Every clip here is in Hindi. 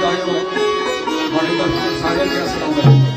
आयो बड़े सारे के सलाम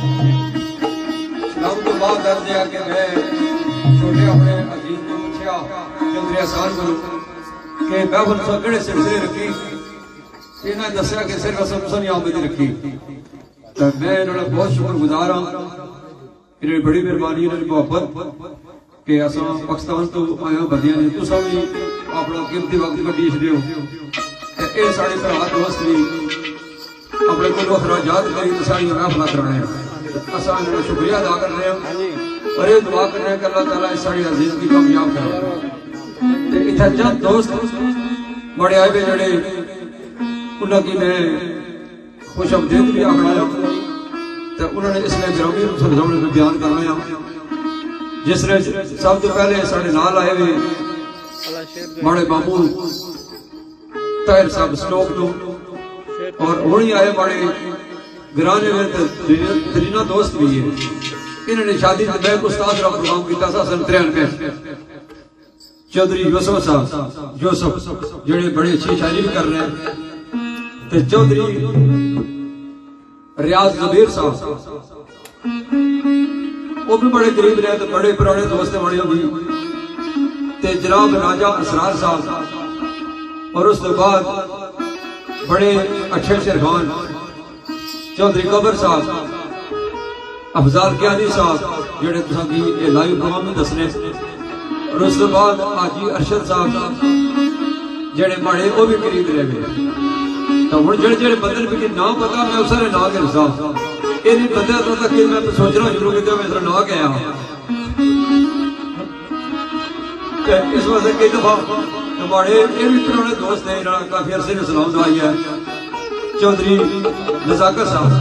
सलाम तो बाद दर्ज है कि मैं छोटे अपने अजीज को पूछा चंद्र एहसान को कि मैं फिर किहड़े सिलसिले रखी इन्हें दसिया कि सिर्फ असम सुनी आमद रखी तो मैं इन्होंने बहुत शुक्रगुजार हाँ इन्होंने बड़ी मेहरबानी इन्होंने मुहब्बत कि असा पाकिस्तान तो आया बंदियां ने तुसा भी अपना कीमती वक्त कड्ढी छड्डियो ये साढ़े भरा दोस्त भी अपने को अखराजात करी तो सारी महफिल कराने असा इन्होंने शुक्रिया अदा कर रहे हैं और ये दुआ कर रहे हैं कि अल्लाह ताला इस साड़ी अजीज की कामयाब करे इतना चंद दोस्त बड़े आए हुए जड़े उन्होंने मैं खुश अमदीद भी आखना तो उन्होंने इसलिए ग्रामी सामने बयान करना है जिसने सब तो पहले साढ़े नाल आए हुए माड़े मामू ताहिर साहब स्टोक तो और हुणी आए माड़े घराने में तरीना दोस्त भी है इन्होंने शादी से बैक उस्ताद का प्रोग्राम किया सन 93 चौधरी यूसुफ साहब यूसुफ जेड़े बड़ी अच्छी शायरी भी कर रहे हैं ते चौधरी रियाज जबीर साहब वो भी बड़े करीब रहे तो बड़े पुराने दोस्त बड़े होगी ते जनाब राजा असरार साहब और उसके बाद बड़े अच्छे शेरखान चौधरी कबर साहब अफजाल क्यानी साहब जेड़े तुसां दी लाइव प्रोग्राम में दसने और उसके बाद हाजी अरशद साहब जेड़े बड़े वो भी करीब रहे तो हुण जेड़े जेड़े बंदे भी नाम पता मैं उस सारे नाम के साहब ये नहीं पता तो तक मैं सोचना शुरू किया मैं इधर ना गया इस वास्ते कई दफा बड़े ये भी पुराने दोस्त हैं काफी अरसे ने सलाम दवाई है चौधरी नजाकत साहब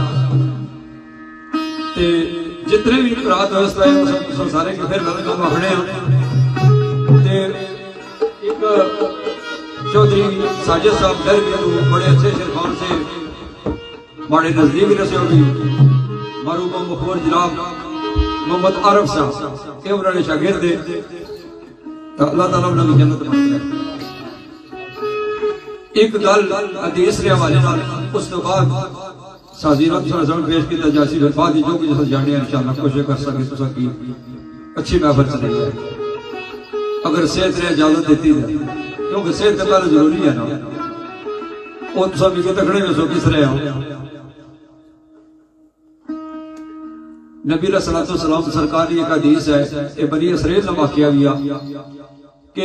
ते जितने भी भरा दोस्त आए सारे के फिर वेलकम आखने ते एक चौधरी साजिद साहब डर भी बड़े अच्छे शेरखान से बड़े नजदीक रसे होगी मरूम मखबूर जनाब मोहम्मद आरफ साहब ये उन्होंने शागिर्द है तो अल्लाह ताला उन्हें जन्नत बख्शे एक गल हदीस के हवाले उस तो बाद साजीरत पेश किया जासी बाद जो कुछ जाने इंशाअल्लाह कोशिश कर सके तो सकी अच्छी महफिल चली जाए अगर सेहत ने इजाजत देती है क्योंकि सेहत तो पहले जरूरी है ना वो सब तकड़े में सो किस रहे हो नबी सलाम सरकार की एक हदीस है ये बड़ी असरेज का वाकया भी आ कि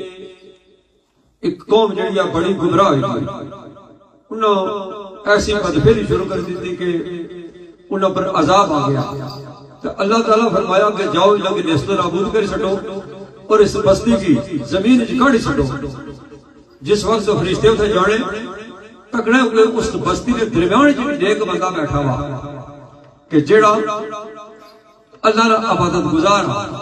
एक कौम जी बड़ी गुमराह हुई उन्होंने ऐसी बदफेरी शुरू कर दी थी कि उन्होंने पर अजाब आ गया तो अल्लाह ताला फरमाया कि जाओ इन्हें नेस्त नाबूद कर छो और इस बस्ती की जमीन काढ़ी छो जिस वक्त फरिश्ते उसे जाने तकड़े उस बस्ती के दरम्यान एक बंदा बैठा हुआ कि जेड़ा अल्लाह रा इबादत गुजार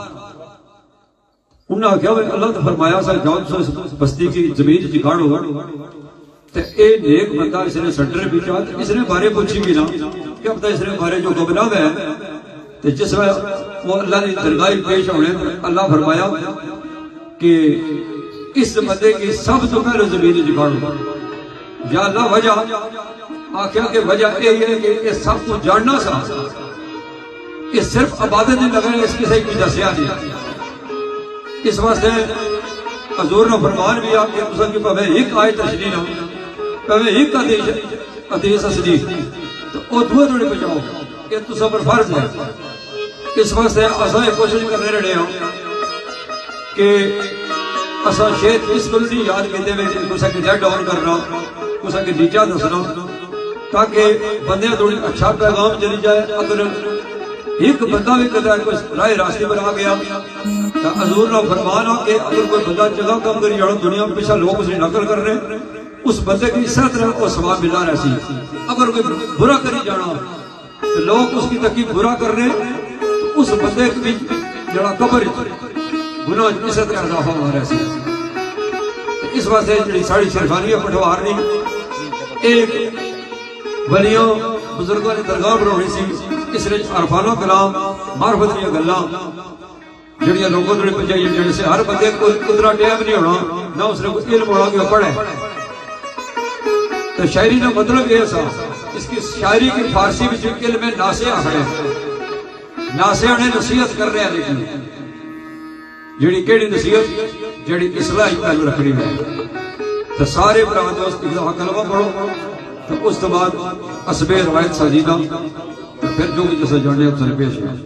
उन्हें आख्या अल्लाह तो फरमाया सा जाओ बस्ती की जमीन जिगाड़ो ते ए नेक बंदा इसने सडर पीछा इसने बारे पूछी भी ना क्या पता इसने बारे जो गुमनाह है ते जिस वो अल्लाह की दरगाह पेश होने अल्लाह फरमाया कि इस बंदे की सब तो पहले जमीन जिगाड़ो या अल्लाह वजह आख्या कि वजह यही है कि ये सब कुछ जानना सा ये सिर्फ इबादत नहीं लगना इसकी सही कुछ दसिया नहीं इस वास्ते हजूर ने फरमान भी आप कि भावे एक आयत तशरीह ना भावे एक हदीस असली तो वो दूए थोड़े बचाओ ये तो सब पर फर्ज है इस वास्ते असा कोशिश करने रहे हैं कि असा शेर इस गलती याद करते हुए कुछ लेट ऑन करना कुछ नीचा दसना ताकि बंदे थोड़ी अच्छा पैगाम चली जाए अगर एक बंदा भी कदा राह रास्ते पर आ गया तो हजूर ना फरमान हो कि अगर कोई बंदा जगह कम करी जाओ दुनिया में पीछा लोग उसे नकल कर रहे उस बंदे की इस तरह वो सवाब मिला रहा अगर कोई बुरा करी जाना तो लोग उसकी तकी बुरा कर रहे तो उस बंदे के जड़ा कबर गुनाह इस तरह इजाफा हो रहा इस वास्ते जी साड़ी शेरखानी पठवार नहीं एक वलियों बुजुर्गों ने दरगाह बनानी सी इसने अरफानो कलाम मार्फत दी गल्लां जड़ियां लोगों तक पहुंचाई जाने से हर बंदे को उतना टाइम नहीं होना ना उसने कोई इल्म होना कि पढ़े तो शायरी का मतलब यह सा इसकी शायरी की फारसी में इल्म नासिया खड़े नासिया ने नसीहत कर रहे हैं, लेकिन जी केड़ी नसीहत जी इस्लाही गल रखनी है। तो सारे भरा दोस्त कलमा पढ़ो, तो उस तो बाद असबे रवायत साजीदा, तो फिर जो भी जैसे जाने उसने पेश है।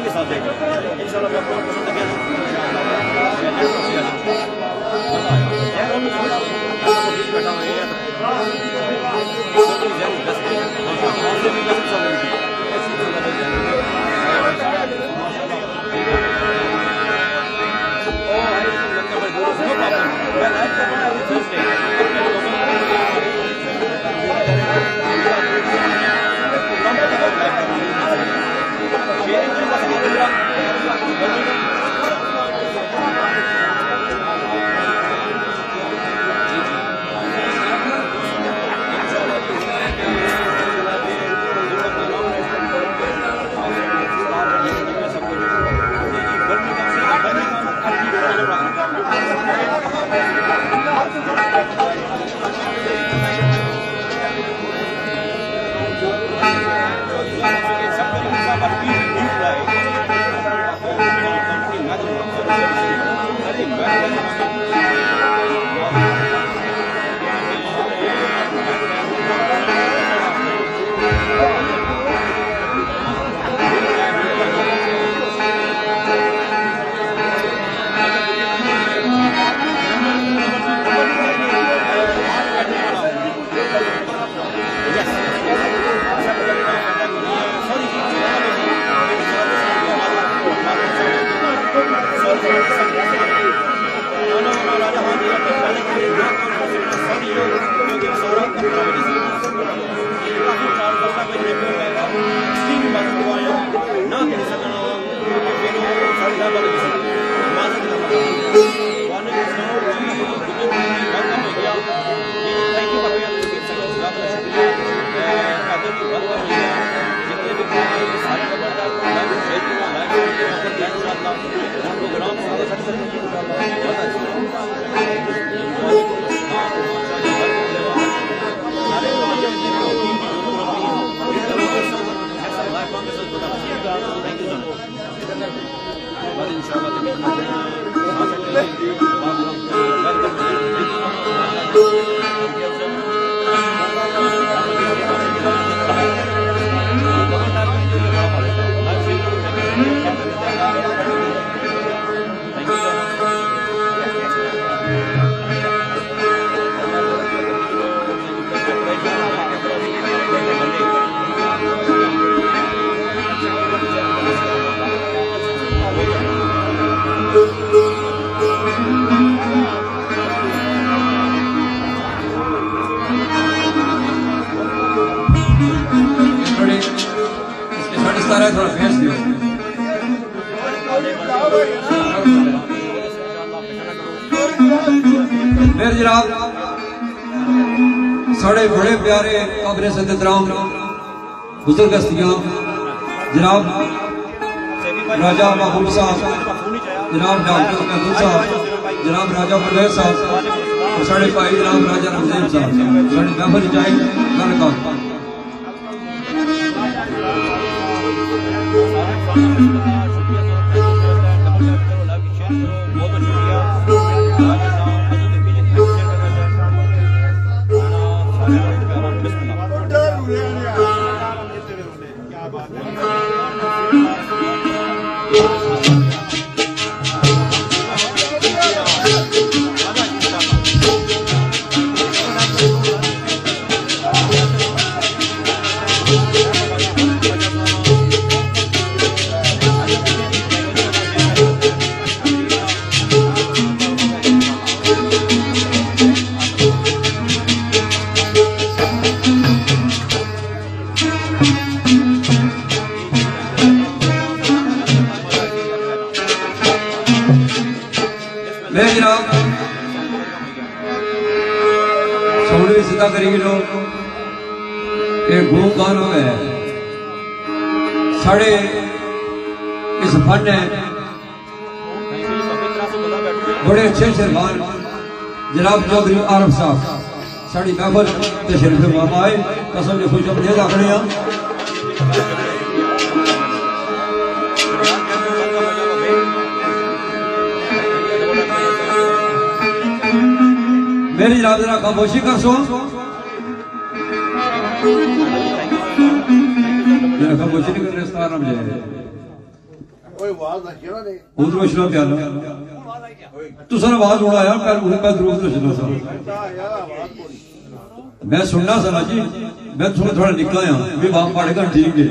के साथ देखें इंशाल्लाह मैं आपको पसंद किया फिर जनाब साढ़े बड़े प्यारे काबिल एहतराम बुजुर्ग हस्तियां जनाब राजा महबूब साहब, जनाब डॉक्टर महबूब साहब, जनाब राजा परवेज साहब और साढ़े भाई जनाब राजा रमज़ैन साहब साढ़े महफिल जाए गल साढ़े इस फन है बड़े अच्छे शेरवान जनाब चौधरी आरफ साहब साड़ी महफिल तशरीफ फरमा आए कसम ने खुश अपने आखने मेरी जनाब जरा खामोशी कर सो खामोशी नहीं कर रहे उधर वचना प्याला तू सर आवाज उड़ा यार मैं दुरूद रचना सा मैं सुनना सा जी मैं थोड़ा निकला भी वहां पढ़ेगा ठीक है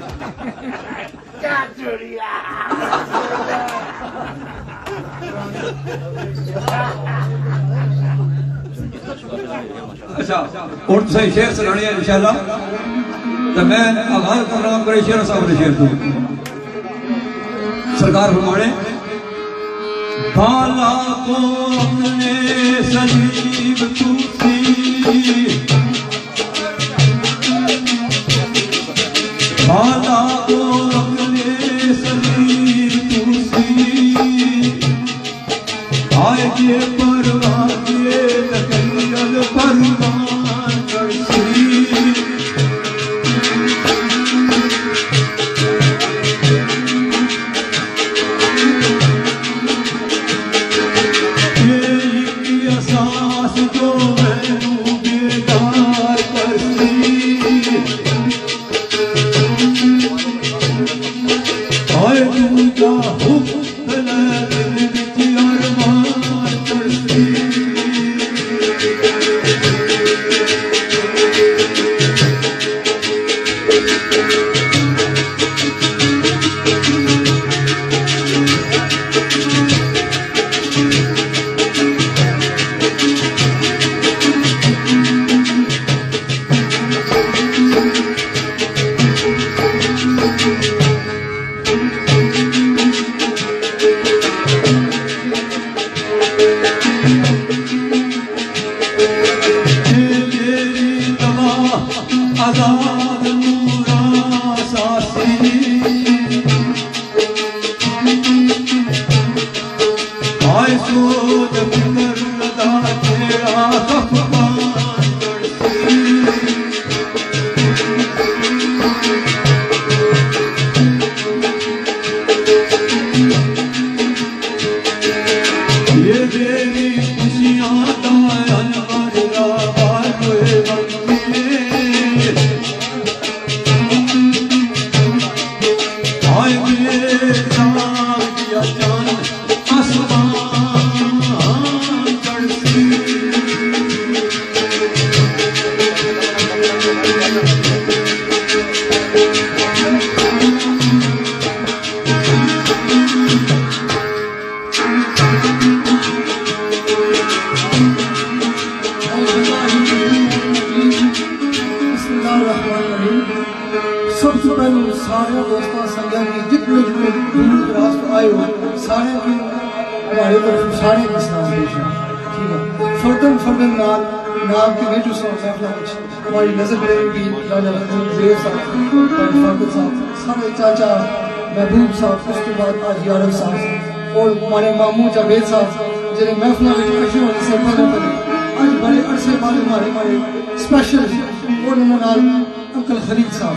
अच्छा और तुम शेर सुनाने हैं इंशाल्लाह तो मैं आगाज प्रोग्राम करे शेर साहब ने शेर तू सरकार फरमाने बाला को अपने सलीब तूसी बाला को अपने सलीब तूसी आए के परवाने तकैयल परवान करसी चाचा महबूब साहब उसके बाद आज यारव साहब और हमारे मामू जावेद साहब जिन्हें महफिल में होने से पहले आज बड़े अरसे बाद हमारे स्पेशल और अंकल खलीद साहब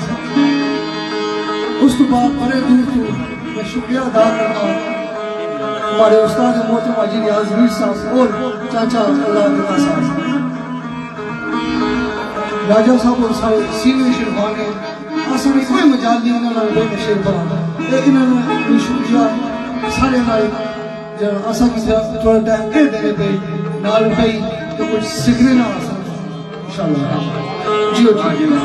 उसके बाद बड़े दूर तो मैं शुक्रिया अदा करना हमारे उस्ताद मोहतरम हाजी रियाज मीर साहब और चाचा अल्लाह साहब राजा साहब और सारे सीनियर शिरवान ने असली कोई मजाल नहीं उन्होंने बेटे शेर बना इन्होंने शुक्रिया सारे जब असा की थोड़ा टाइम दे देने पे नाल भाई तो कुछ सीखने ना इंशाल्लाह जियो जियो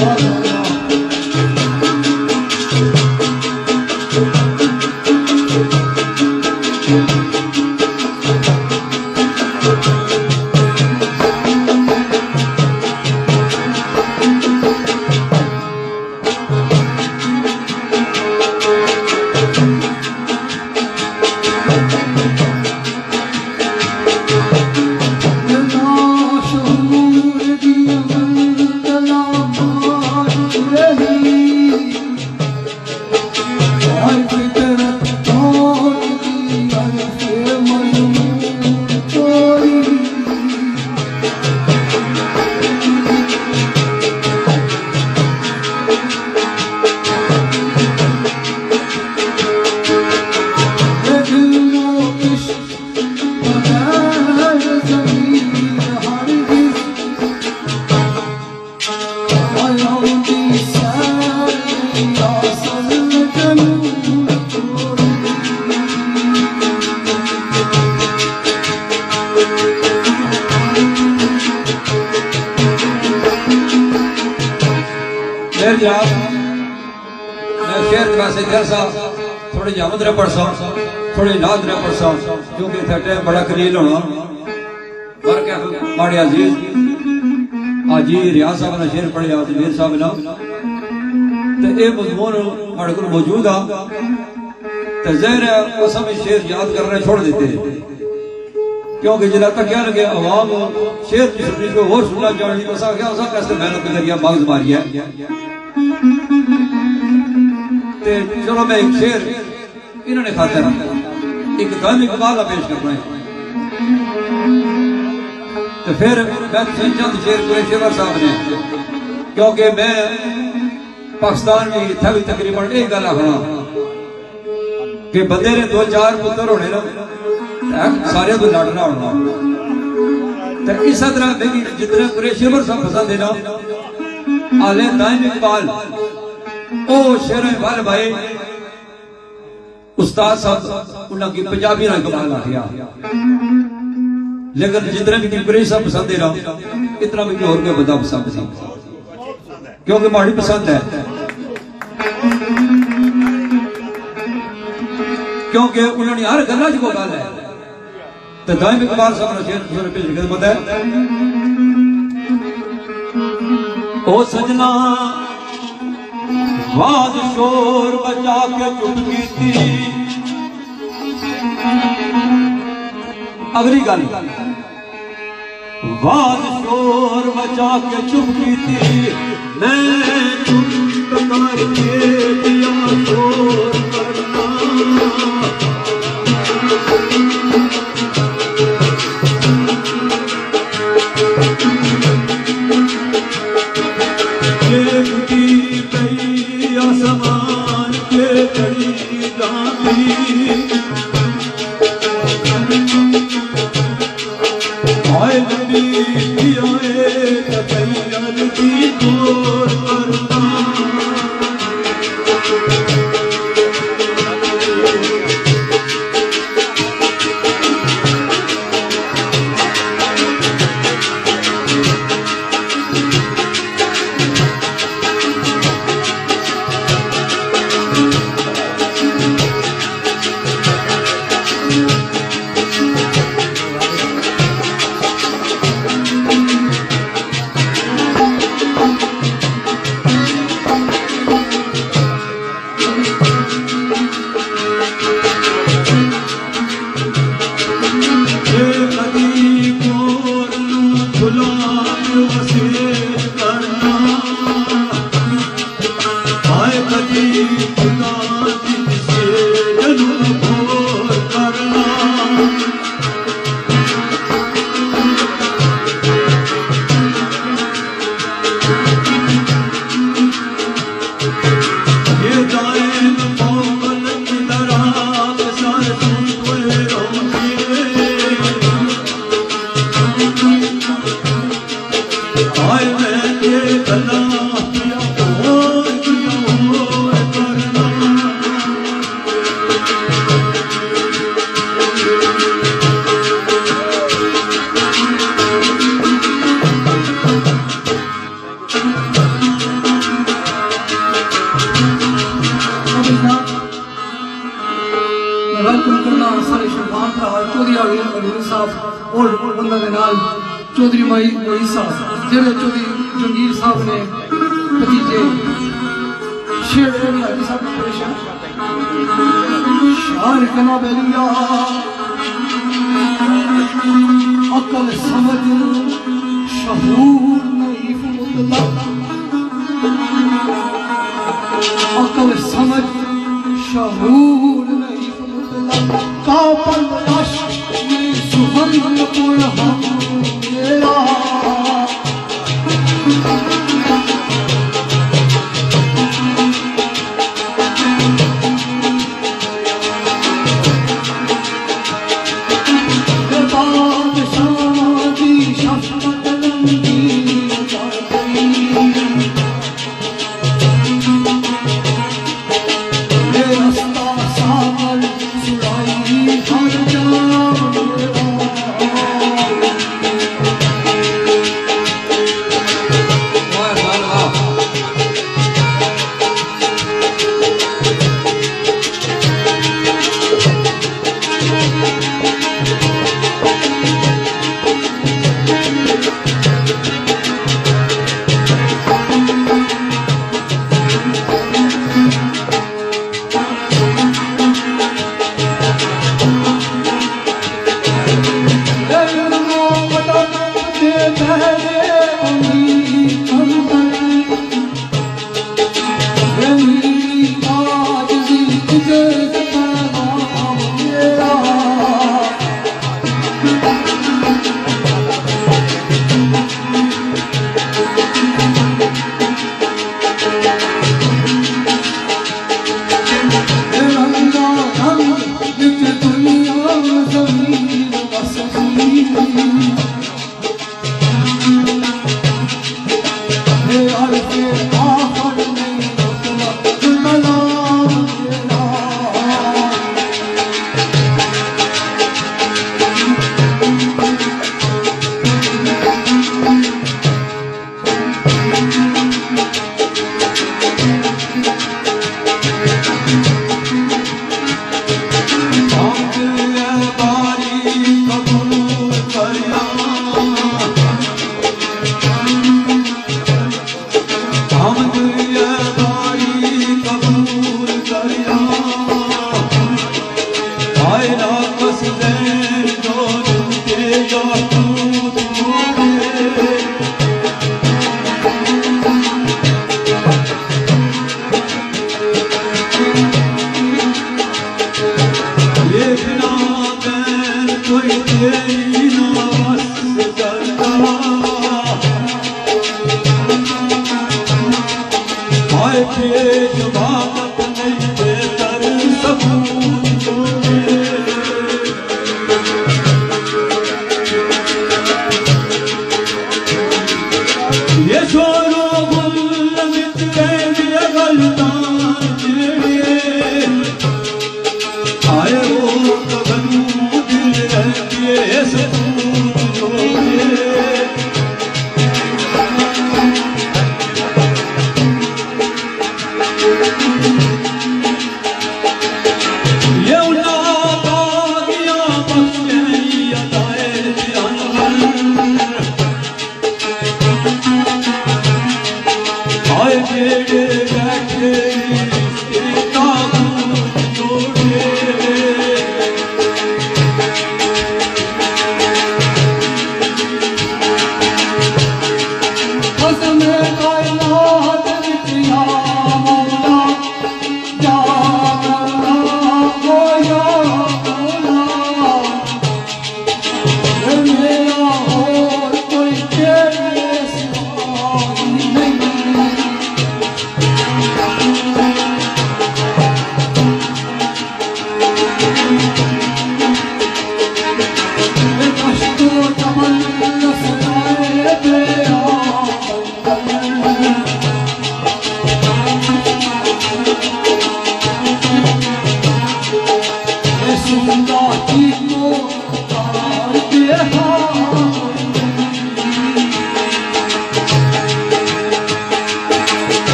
थोड़ी जामद रह पड़सा थोड़ी नाद रह पड़सा क्योंकि इतना टाइम बड़ा कलील होना पर क्या माड़े अजीज आजी रियाज साहब ने शेर पढ़िया मीर साहब ना ते ए मजमून माड़े को मौजूद आ ते ज़ाहिर है उस समय शेर याद करने छोड़ देते क्योंकि जिला तक क्या लगे अवाम शेर की सुनने को और सुनना चाहती तो सा क्या उसा कैसे मेहनत करिया मगज मारी है ते चलो मैं एक शेर इन्होंने खातर एक गाने का पेश करना है तो फिर मैं चंद शेर कुरैशवर साहब ने क्योंकि मैं पाकिस्तान में था भी तकरीबन एक गल आखना कि बंदे ने 2-4 पुत्र होने ना सारे तो लड़ना होना तो इस तरह मेरी जितने कुरैशवर साहब पसंद है ना आले दाइम इकबाल ओ शेर वाले भाई उस्ताद साहब उनकी पंजाबी ना कमाल आखिया लेकिन जितने भी कुरैशी साहब पसंद है ना इतना भी और कोई बंदा पसंद नहीं क्योंकि माड़ी पसंद है क्योंकि उन्होंने हर गल्ला च कोई गल है तो दाइम इकबाल साहब ने शेर पेश खिदमत है ओ सजना वाज शोर बचा के चुप की थी अगली गल वाज शोर बचा के चुप की थी मैं चुप करके दिया शोर करना आसमान के कड़ी गाती आए नबी आए तकैयद की तोर करना हजूर साहब और उन्होंने नाल चौधरी मोई साहब जेड़े चौधरी जंगीर साहब ने भतीजे शेर हाजी साहब परेशान शार कना बेलिया अकल समझ शहूर नहीं मुतलक अकल समझ शहूर नहीं मुतलक काबल लाश ये सुगंध पुर हम मेरा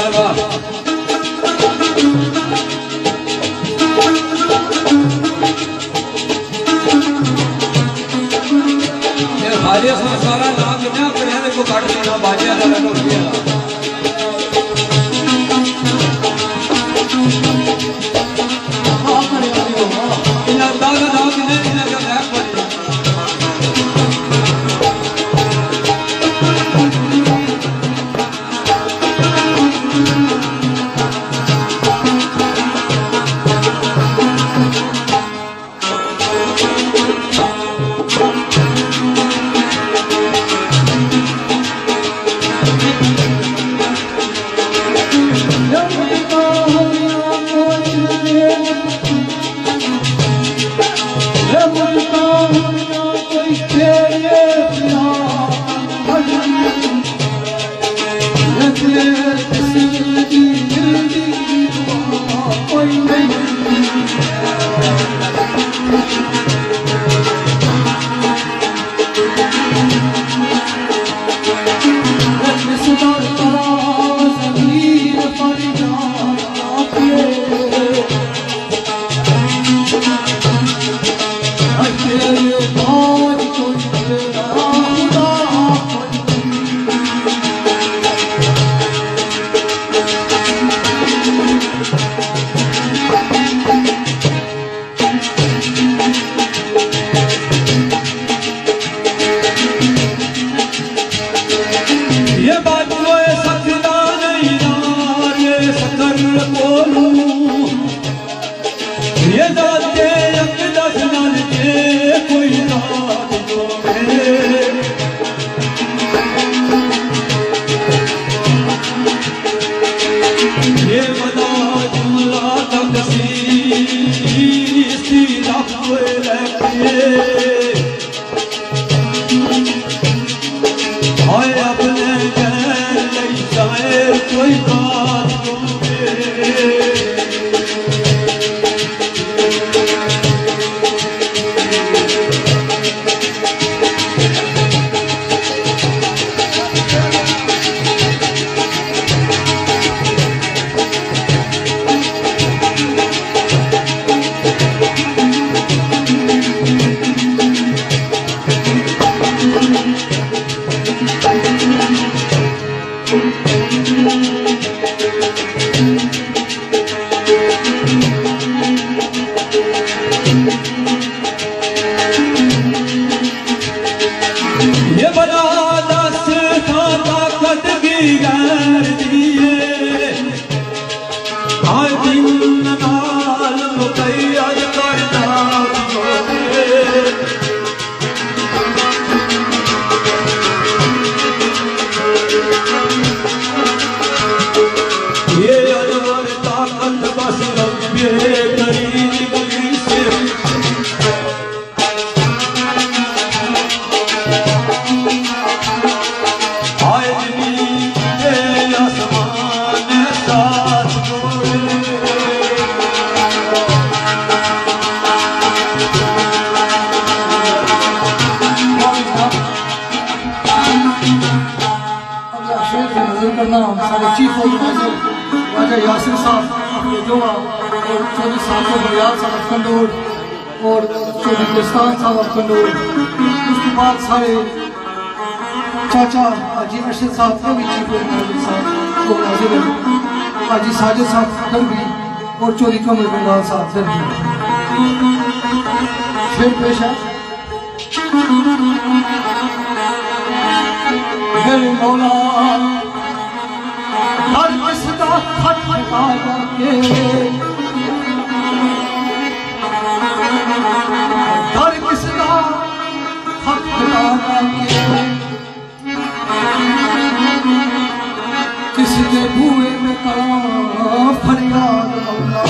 हाजे सारा नाम जिन्ना पढ़िया को कट देना बाजिया का ढोलिया चाचा हाजी अरशद साहब के भी चीफ साहब हाजी साजिद साहब दरबी और चौधरी कमर बंगाल साहब दरबी फिर पेश है मेरे मौला हर किसका खत हटा के हर किसका खत हटा के किसके बुए में करा फरियाद मौला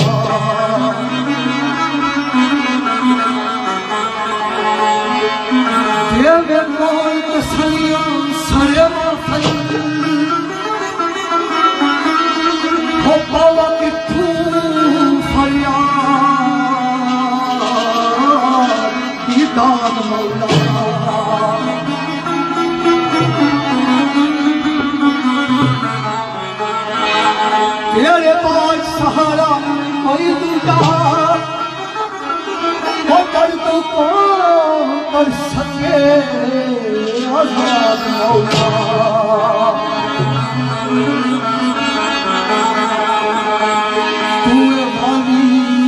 तेरे कोई तसलियां सरे माफल हो पावा कि तू फरियाद दीदार मौला तेरे पास सहारा कोई दूजा वो कर तो कौन कर सके आजाद मौला तूने वाली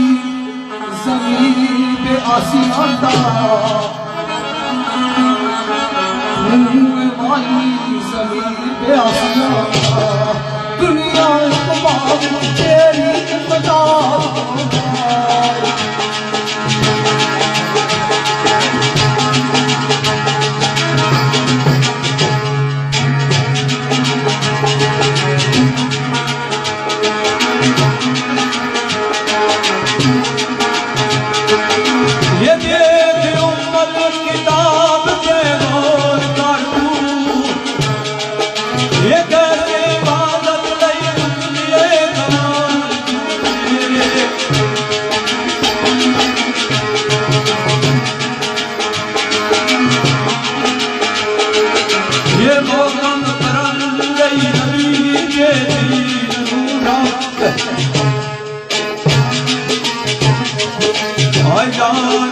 जमीन पे आसियां दा तूने वाली जमीन पे आसियां दा दुनिया तबाह तेरी मदद I